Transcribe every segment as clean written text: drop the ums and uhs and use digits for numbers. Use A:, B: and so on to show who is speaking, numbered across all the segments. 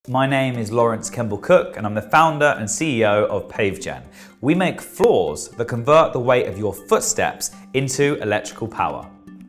A: My name is Laurence Kemball-Cook and I'm the founder and CEO of Pavegen. We make floors that convert the weight of your footsteps into electrical power.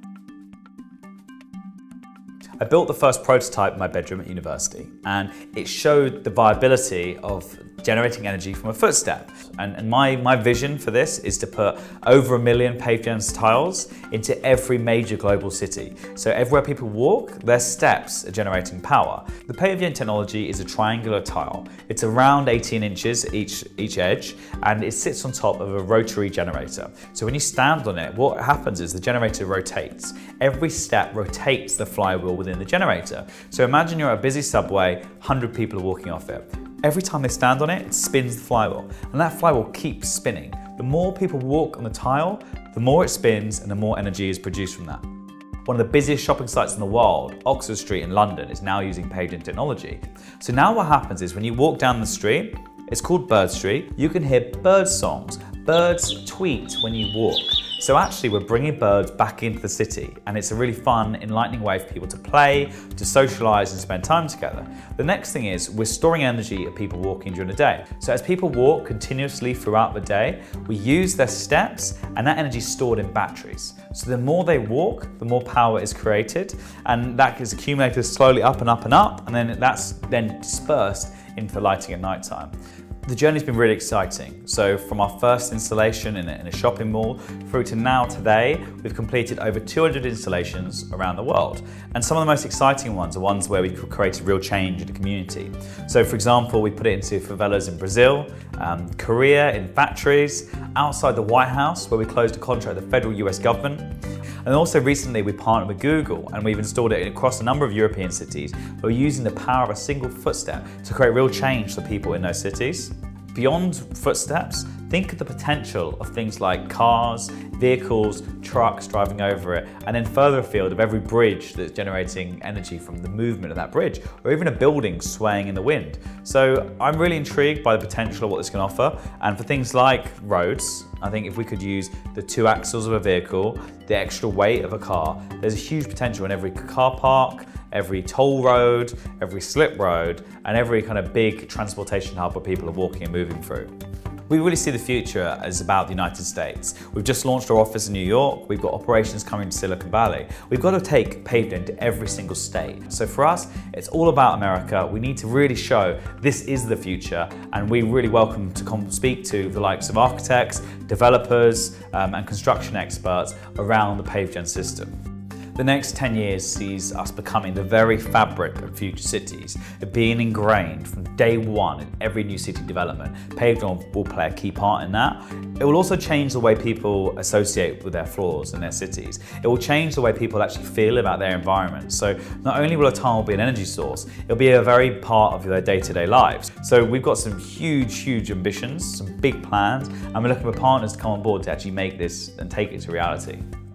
A: I built the first prototype in my bedroom at university, and it showed the viability of generating energy from a footstep. And my vision for this is to put over 1 million Pavegen tiles into every major global city. So everywhere people walk, their steps are generating power. The Pavegen technology is a triangular tile. It's around 18 inches each edge, and it sits on top of a rotary generator. So when you stand on it, what happens is the generator rotates. Every step rotates the flywheel within the generator. So imagine you're at a busy subway, 100 people are walking off it. Every time they stand on it, it spins the flywheel, and that flywheel keeps spinning. The more people walk on the tile, the more it spins and the more energy is produced from that. One of the busiest shopping sites in the world, Oxford Street in London, is now using Pavegen technology. So now what happens is when you walk down the street, it's called Bird Street, you can hear bird songs. Birds tweet when you walk. So actually we're bringing birds back into the city, and it's a really fun, enlightening way for people to play, to socialise and spend time together. The next thing is we're storing energy of people walking during the day. So as people walk continuously throughout the day, we use their steps, and that energy is stored in batteries. So the more they walk, the more power is created, and that is accumulated slowly up and up and up, and then that's then dispersed into the lighting at night time. The journey's been really exciting. So from our first installation in a shopping mall through to now today, we've completed over 200 installations around the world. And some of the most exciting ones are ones where we created real change in the community. So for example, we put it into favelas in Brazil, Korea, in factories, outside the White House where we closed a contract with the federal US government. And also recently we partnered with Google and we've installed it across a number of European cities. We're using the power of a single footstep to create real change for people in those cities. Beyond footsteps, think of the potential of things like cars, vehicles, trucks driving over it, and then further afield of every bridge that's generating energy from the movement of that bridge, or even a building swaying in the wind. So I'm really intrigued by the potential of what this can offer, and for things like roads, I think if we could use the 2 axles of a vehicle, the extra weight of a car, there's a huge potential in every car park, every toll road, every slip road, and every kind of big transportation hub where people are walking and moving through. We really see the future as about the United States. We've just launched our office in New York. We've got operations coming to Silicon Valley. We've got to take Pavegen to every single state. So for us, it's all about America. We need to really show this is the future, and we really welcome to come speak to the likes of architects, developers, and construction experts around the Pavegen system. The next 10 years sees us becoming the very fabric of future cities, being ingrained from day one in every new city development. Pavegen will play a key part in that. It will also change the way people associate with their floors and their cities. It will change the way people actually feel about their environment. So not only will a tile be an energy source, it'll be a very part of their day-to-day lives. So we've got some huge ambitions, some big plans, and we're looking for partners to come on board to actually make this and take it to reality.